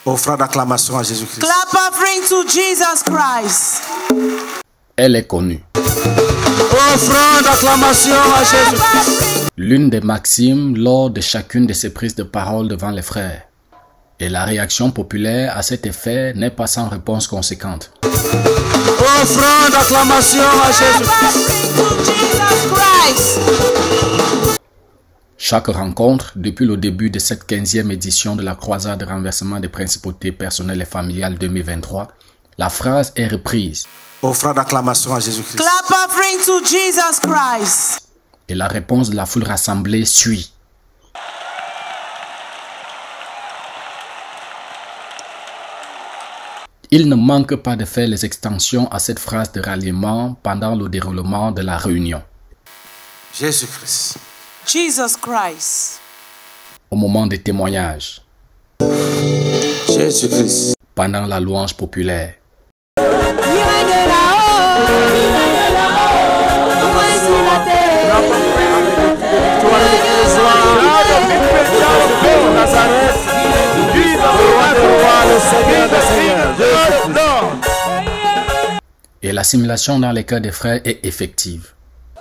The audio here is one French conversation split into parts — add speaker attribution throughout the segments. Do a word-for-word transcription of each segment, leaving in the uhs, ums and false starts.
Speaker 1: Offrande d'acclamation à Jésus-Christ.
Speaker 2: Clap offering to Jesus Christ.
Speaker 3: Elle est connue.
Speaker 1: Offrande d'acclamation à Jésus-Christ.
Speaker 3: L'une des maximes lors de chacune de ses prises de parole devant les frères. Et la réaction populaire à cet effet n'est pas sans réponse conséquente.
Speaker 1: Offrande d'acclamation à Jésus-Christ.
Speaker 3: Chaque rencontre, depuis le début de cette quinzième édition de la croisade de renversement des principautés personnelles et familiales deux mille vingt-trois, la phrase est reprise.
Speaker 1: Offrande d'acclamation à Jésus-Christ.
Speaker 2: Clap offering to Jesus Christ.
Speaker 3: Et la réponse de la foule rassemblée suit. Il ne manque pas de faire les extensions à cette phrase de ralliement pendant le déroulement de la réunion.
Speaker 1: Jésus-Christ.
Speaker 2: Jesus Christ.
Speaker 3: Au moment des témoignages.
Speaker 1: Jésus-Christ.
Speaker 3: Pendant la louange populaire. Et l'assimilation dans les cœurs des frères est effective.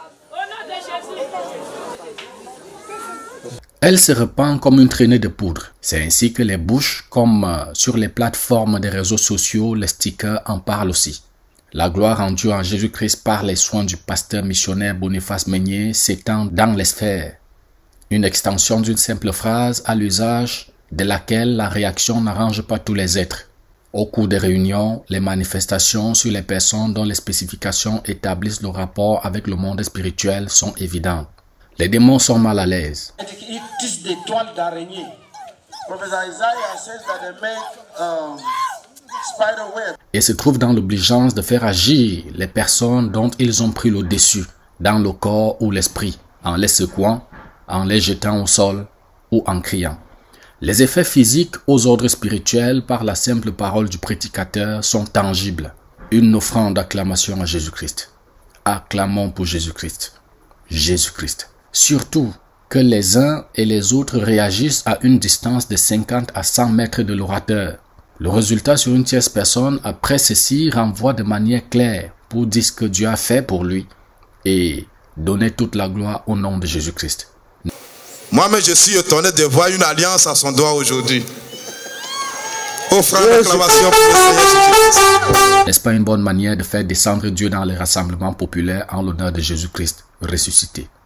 Speaker 3: Elle se répand comme une traînée de poudre. C'est ainsi que les bouches, comme sur les plateformes des réseaux sociaux, les stickers en parlent aussi. La gloire rendue en Jésus-Christ par les soins du pasteur missionnaire Boniface Meunier s'étend dans les sphères. Une extension d'une simple phrase à l'usage de laquelle la réaction n'arrange pas tous les êtres. Au cours des réunions, les manifestations sur les personnes dont les spécifications établissent le rapport avec le monde spirituel sont évidentes. Les démons sont mal à l'aise.
Speaker 4: Ils tissent des toiles d'araignée. Professeur Isaiah says that they make um, spider web.
Speaker 3: Et se trouvent dans l'obligeance de faire agir les personnes dont ils ont pris le dessus, dans le corps ou l'esprit, en les secouant, en les jetant au sol ou en criant. Les effets physiques aux ordres spirituels par la simple parole du prédicateur sont tangibles. Une offrande d'acclamation à Jésus-Christ. Acclamons pour Jésus-Christ. Jésus-Christ. Surtout que les uns et les autres réagissent à une distance de cinquante à cent mètres de l'orateur. Le résultat sur une tierce personne après ceci renvoie de manière claire pour dire ce que Dieu a fait pour lui et donner toute la gloire au nom de Jésus-Christ.
Speaker 5: Moi-même, je suis étonné de voir une alliance à son doigt aujourd'hui. Offrande d'acclamation pour le Seigneur Jésus-Christ.
Speaker 3: N'est-ce pas une bonne manière de faire descendre Dieu dans les rassemblements populaires en l'honneur de Jésus-Christ ressuscité?